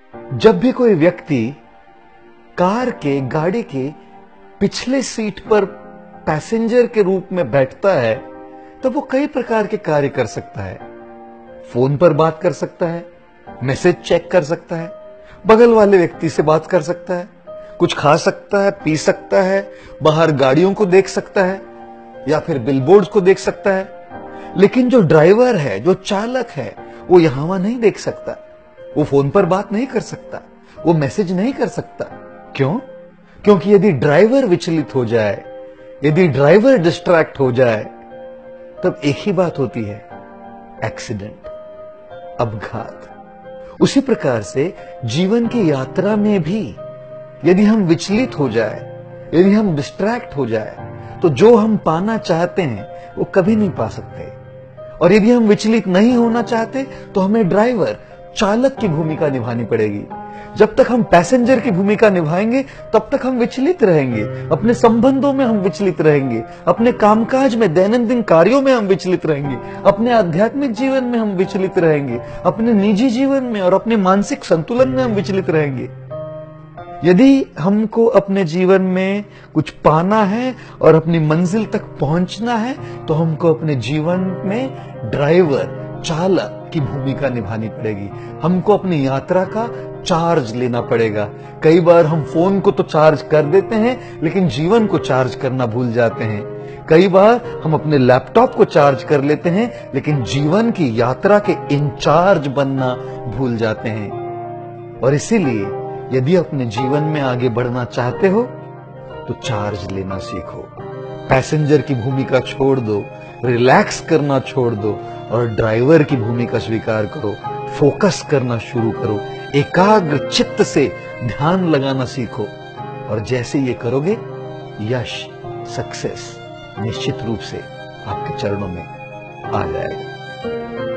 जब भी कोई व्यक्ति कार के गाड़ी के पिछले सीट पर पैसेंजर के रूप में बैठता है तो वो कई प्रकार के कार्य कर सकता है। फोन पर बात कर सकता है, मैसेज चेक कर सकता है, बगल वाले व्यक्ति से बात कर सकता है, कुछ खा सकता है, पी सकता है, बाहर गाड़ियों को देख सकता है या फिर बिलबोर्ड्स को देख सकता है। लेकिन जो ड्राइवर है, जो चालक है, वो यहां वहां नहीं देख सकता, वो फोन पर बात नहीं कर सकता, वो मैसेज नहीं कर सकता। क्यों? क्योंकि यदि ड्राइवर विचलित हो जाए, यदि ड्राइवर डिस्ट्रैक्ट हो जाए, तब एक ही बात होती है, एक्सीडेंट, अपघात। उसी प्रकार से जीवन की यात्रा में भी यदि हम विचलित हो जाए, यदि हम डिस्ट्रैक्ट हो जाए, तो जो हम पाना चाहते हैं वो कभी नहीं पा सकते। और यदि हम विचलित नहीं होना चाहते तो हमें ड्राइवर, चालक की भूमिका निभानी पड़ेगी। जब तक हम पैसेंजर की भूमिका निभाएंगे तब तक हम विचलित रहेंगे, अपने संबंधों में हम विचलित रहेंगे, अपने कामकाज में, दैनंदिन कार्यों में हम विचलित रहेंगे, अपने आध्यात्मिक जीवन में हम विचलित रहेंगे, अपने निजी जीवन में और अपने मानसिक संतुलन में हम विचलित रहेंगे। यदि हमको अपने जीवन में कुछ पाना है और अपनी मंजिल तक पहुंचना है तो हमको अपने जीवन में ड्राइवर, चालक की भूमिका निभानी पड़ेगी। हमको अपनी यात्रा का चार्ज लेना पड़ेगा। कई बार हम फोन को तो चार्ज कर देते हैं लेकिन जीवन को चार्ज करना भूल जाते हैं। कई बार हम अपने लैपटॉप को चार्ज कर लेते हैं लेकिन जीवन की यात्रा के इंचार्ज बनना भूल जाते हैं। और इसीलिए यदि अपने जीवन में आगे बढ़ना चाहते हो तो चार्ज लेना सीखो। पैसेंजर की भूमिका छोड़ दो, रिलैक्स करना छोड़ दो और ड्राइवर की भूमिका स्वीकार करो। फोकस करना शुरू करो, एकाग्र चित्त से ध्यान लगाना सीखो। और जैसे ये करोगे, यश, सक्सेस निश्चित रूप से आपके चरणों में आ जाएगा।